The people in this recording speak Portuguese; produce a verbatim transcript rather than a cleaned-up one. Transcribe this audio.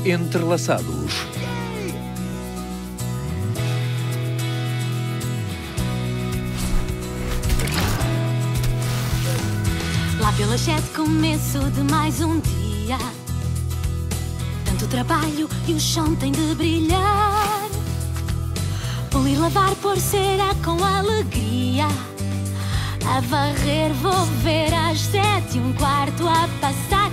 Entrelaçados. Lá pelas sete, começo de mais um dia. Tanto trabalho e o chão tem de brilhar. Polir, lavar, pôr cera com alegria. A varrer vou ver às sete e um quarto a passar.